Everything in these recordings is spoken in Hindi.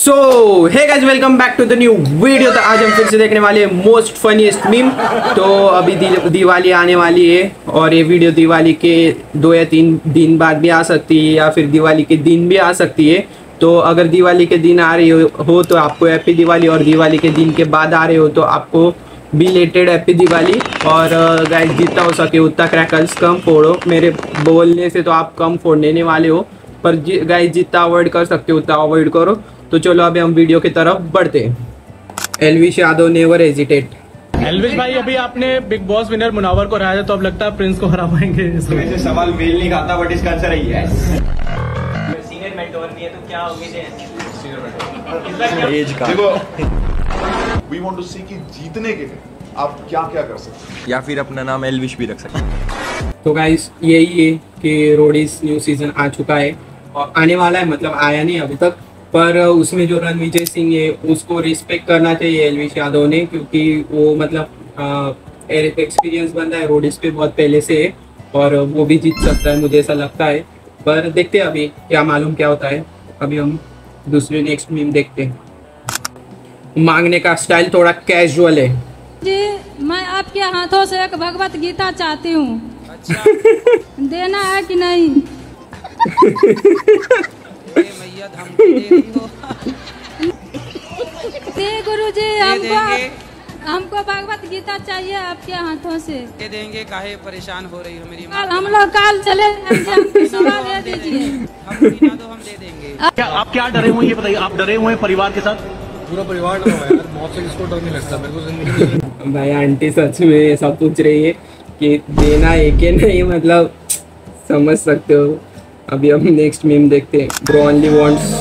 So hey guys, welcome back to the new video. तो आज हम फिर से देखने वाले हैं मोस्ट फनीएस्ट मीम। तो अभी दिवाली आने वाली है और ये वीडियो दिवाली के 2 या 3 दिन बाद भी आ सकती है या फिर दिवाली के दिन भी आ सकती है। तो अगर दिवाली के दिन आ रही हो तो आपको हैप्पी दिवाली, और दिवाली के दिन के बाद आ रहे हो तो आपको बिलेटेड हैप्पी दिवाली। और गाइस, जितना हो सके उतना क्रैकर्स कम फोड़ो। मेरे बोलने से तो आप कम फोड़ने वाले हो, पर गाइस जितना अवॉइड कर सकते हो उतना अवॉइड करो। तो चलो अभी हम वीडियो की तरफ बढ़ते हैं। Elvish Yadav never hesitate. एलविश भाई, अभी आपने बिग बॉस विनर मुनावर को हराया, तो अब लगता है प्रिंस को हरा पाएंगे। वैसे सवाल मेल नहीं खाता, बट इसका आंसर है यस। सीनियर मेंटोर भी है तो क्या उम्मीद है? एज का देखो, वी वांट टू सी कि जीतने के लिए आप क्या क्या कर सकते हैं, या फिर अपना नाम एलविश भी रख सकते हैं। तो गाइस यही है कि रोडीज न्यू सीजन आ चुका है और आने वाला है, मतलब आया नहीं अभी तक, पर उसमें जो रणविजय सिंह है उसको रिस्पेक्ट करना चाहिए एलविश यादव ने, क्योंकि वो मतलब एक्सपीरियंस बंदा है, रोडीज पे बहुत पहले से है और वो भी जीत सकता है, मुझे ऐसा लगता है। पर देखते हैं अभी क्या मालूम क्या होता है। अभी हम दूसरे नेक्स्ट मीम देखते हैं। मांगने का स्टाइल थोड़ा कैजुअल है। जी, मैं आपके हाथों से एक भगवत गीता चाहती हूँ। अच्छा। देना है कि नहीं? मैया धमकी दे रही हो। गुरुजी, हमको भगवत गीता चाहिए आपके हाथों से। दे देंगे, काहे परेशान हो रही हो मेरी माँ? हम लोग काल चले जाएंगे, सुबह दे दीजिए। हम बिना दो हम दे देंगे। क्या आप क्या डरे हुए, ये बताइए। आप डरे हुए हैं परिवार के साथ? पूरा परिवार डरा हुआ है यार, मौत से किसको डर नहीं लगता मेरे को जिंदगी में। भाई आंटी सच में ऐसा पूछ रही है कि देना है कि नहीं, मतलब समझ सकते हो। अभी हम नेक्स्ट मीम देखते हैं। ब्रो ओनली वांट्स,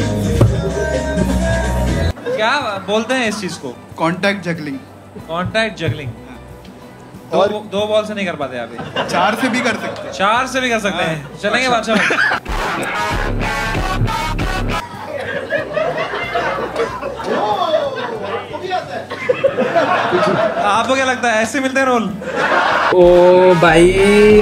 क्या बोलते हैं इस चीज को? Contact juggling. Contact juggling. दो बॉल से नहीं कर पाते आप? 4 से भी कर सकते हैं। 4 से भी कर सकते हैं। चलेंगे बादशाह। आपको क्या लगता है ऐसे मिलते हैं रोल? ओ भाई,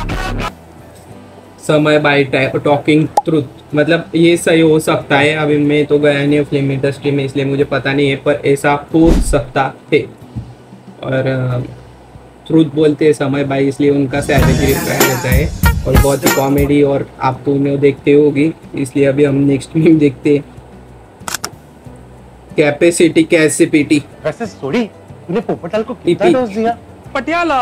समय बाई टॉकिंग ट्रुथ, मतलब ये सही हो सकता है। अभी मैं तो गया नहीं फिल्म इंडस्ट्री में, इसलिए मुझे पता नहीं है, पर ऐसा हो सकता है। और ट्रुथ बोलते हैं समय बाई, इसलिए उनका सैलरी रहता है और बहुत ही कॉमेडी, और आप तो उन्हें देखते होगी, इसलिए अभी हम नेक्स्ट मीम देखते हैं। Capacity capacity. वैसे सॉरी, तूने पोपटलाल को कितना डोज दिया? पटियाला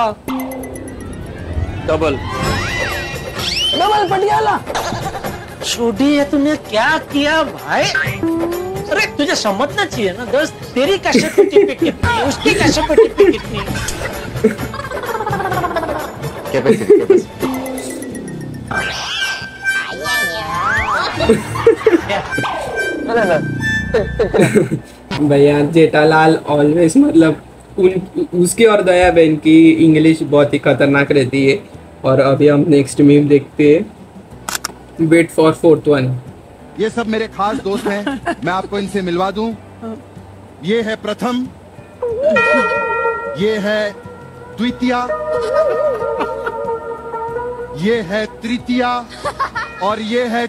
डबल पटियाला। छोटी है, तूने क्या किया भाई? अरे तुझे समझना चाहिए ना दोस्त, तेरी कैपेसिटी पे कितनी, उसकी कैपेसिटी पे कितनी। कैपेसिटी भैया जेठालाल ऑलवेज, मतलब उसकी और दया बहन की इंग्लिश बहुत ही खतरनाक रहती है। और अभी हम नेक्स्ट मीम देखते हैं। Wait for 4th one. ये सब मेरे खास दोस्त हैं, मैं आपको इनसे मिलवा दूं। ये है प्रथम, ये है द्वितीया, ये है तृतीया, और ये है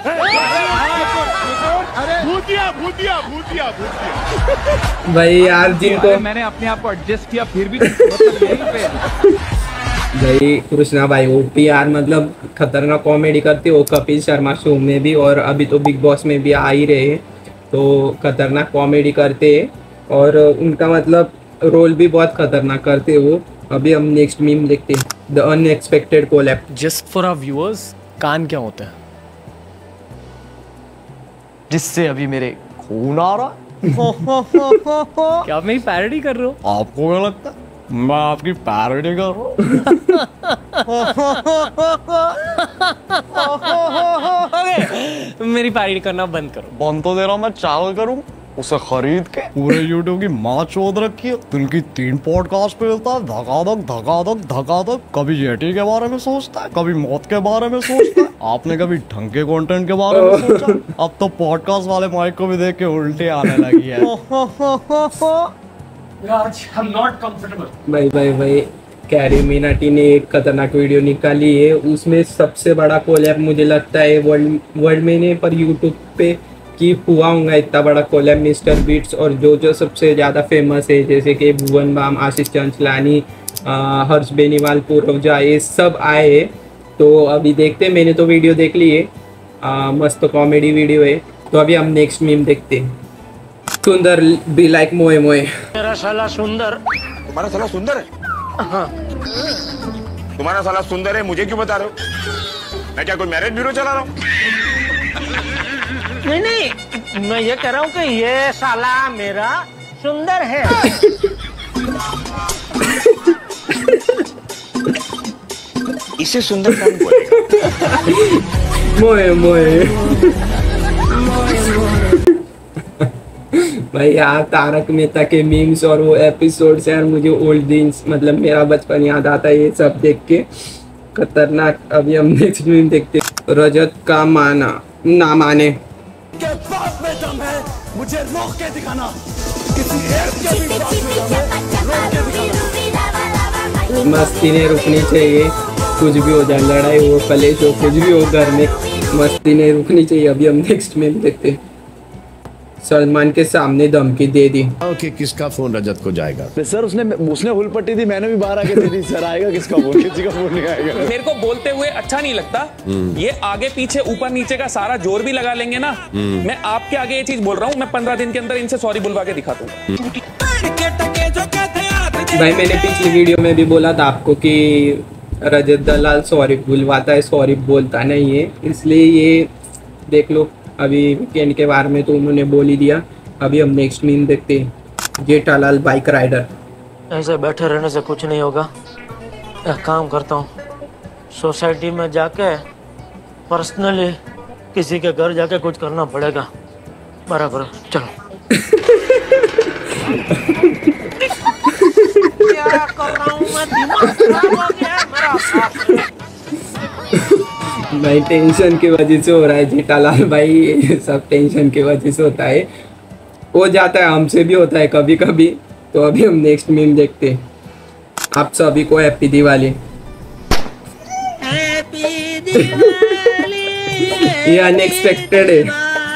अरे भूतिया भूतिया भूतिया भूतिया। भाई यार जिनको मैंने अपने आप को एडजस्ट किया, फिर भी यहीं पे। भाई कृष्णा भाई वो भी यार, मतलब खतरनाक कॉमेडी करते हो कपिल शर्मा शो में भी, और अभी तो बिग बॉस में भी आ ही रहे हैं, तो खतरनाक कॉमेडी करते हैं और उनका मतलब रोल भी बहुत खतरनाक करते हो। अभी हम नेक्स्ट मीम देखते हैं। The unexpected collab. Just for our viewers, कान क्या होता है जिससे अभी मेरे खून आ रहा है? क्या आप मेरी पैरोडी कर रहे हो? आपको क्या लगता है मैं आपकी पैरोडी कर रहा हूँ? मेरी पैरोडी करना बंद करो। बंद तो दे रहा हूँ, मैं चावल करूँ उसे खरीद के। पूरे यूट्यूब की माँ चोद रखी है, दिन की 3 पॉडकास्ट पे मिलता है, धकाधक। कभी जेटी के बारे में सोचता है, कभी मौत के बारे में सोचता है। आपने कभी ढंग के कंटेंट के बारे में सोचा? अब तो पॉडकास्ट वाले माइक को भी देख के उल्टे आने लगी है। भाई कैरी मीनाटी ने एक खतरनाक वीडियो निकाली है, उसमें सबसे बड़ा कोलैब मुझे लगता है वर्ल्ड में नहीं पर यूट्यूब पे कि हुआ होगा इतना बड़ा कोलैब मिस्टर बीट्स और जो सबसे ज़्यादा फेमस है जैसे कि भुवन बाम, आशीष चंचलानी, हर्ष बेनीवाल, पूर्व जा, ये सब आए। तो अभी देखते हैं, मैंने तो वीडियो देख ली है, मस्त कॉमेडी वीडियो है। तो अभी हम नेक्स्ट मीम देखते हैं। सुंदर बी लाइक मोए मोए। मेरा साला सुंदर। तुम्हारा साला सुंदर है? हाँ। तुम्हारा साला सुंदर है, मुझे क्यों बता रहे हो? मैं क्या कोई मैरिज ब्यूरो चला रहा हूँ? नहीं, मैं ये कह रहा हूँ कि ये साला मेरा सुंदर है। इसे सुंदर कौन बोलेगा? मोए मोए। भाई यार तारक मेहता के मीम्स और वो एपिसोड्स यार मुझे ओल्ड दिन्स मतलब मेरा बचपन याद आता है ये सब देख के, खतरनाक। अभी हम नेक्स्ट मीम देखते हैं। रजत का माना ना माने के बात में दम है, मुझे रोक के दिखाना। किसी एक के भी बात में दम है, रोक के दिखाना। मस्ती नहीं रुकनी चाहिए, कुछ भी हो जाए, लड़ाई हो, कलेश हो, कुछ भी हो घर में, मस्ती नहीं रुकनी चाहिए। अभी हम नेक्स्ट मीम देखते हैं। सलमान के सामने धमकी दे दी कि किसका फोन रजत को जाएगा। सर उसने हुल पट्टी थी, मैंने भी बाहर आके दे दी। सर आएगा किसका फोन? किसी का फोन नहीं आएगा। मेरे को बोलते हुए अच्छा नहीं लगता, ये आगे पीछे ऊपर नीचे का सारा जोर भी लगा लेंगे ना। मैं आपके आगे ये चीज बोल रहा हूँ, मैं 15 दिन के अंदर इनसे सॉरी बुलवा के दिखा दूंगा। भाई मैंने पिछली वीडियो में भी बोला था आपको कि रजत दलाल सॉरी बुलवाता है, सॉरी बोलता नहीं है, इसलिए ये देख लो। अभी वीकेंड के बारे में तो उन्होंने बोल ही दिया। अभी हम नेक्स्ट मीम देखते हैं। Jethalal bike rider. ऐसे बैठे रहने से कुछ नहीं होगा, एक काम करता हूँ, सोसाइटी में जाके पर्सनली किसी के घर जाके कुछ करना पड़ेगा। बराबर, चलो। क्या कर रहा हूँ मैं? दिमाग खराब हो गया मेरा। भाई टेंशन की वजह से हो रहा है जेठालाल भाई, ये सब टेंशन की वजह से होता है, हो जाता है, हमसे भी होता है कभी कभी। तो अभी हम नेक्स्ट मीम देखते हैं। आप सभी को हैप्पी दिवाली। ये अनएक्सपेक्टेड है।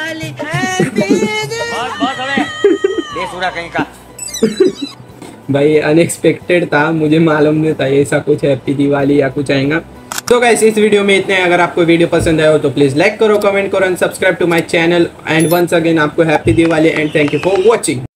कहीं का भाई अनएक्सपेक्टेड था, मुझे मालूम नहीं था ऐसा कुछ हैप्पी दिवाली या कुछ आएगा। तो गाइस इस वीडियो में इतने। अगर आपको वीडियो पसंद आया हो तो प्लीज लाइक करो, कमेंट करो and subscribe to my channel. And once again आपको happy Diwali and thank you for watching.